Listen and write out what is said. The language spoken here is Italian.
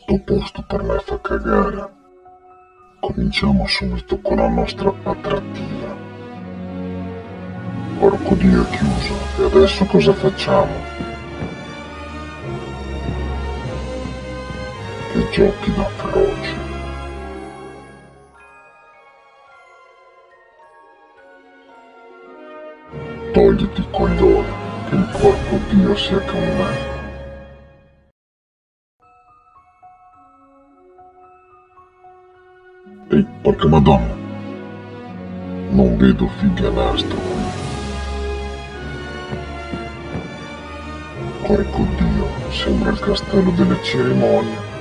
Sto posto per me fa cagare. Cominciamo subito con la nostra attrattiva. Porco Dio, è chiuso. E adesso cosa facciamo? Che giochi da feroci. Togliti il coglione, che il porco Dio sia con me. Ehi, porca madonna. Non vedo fighe nastro qui. Porco Dio, sembra il castello delle cerimonie.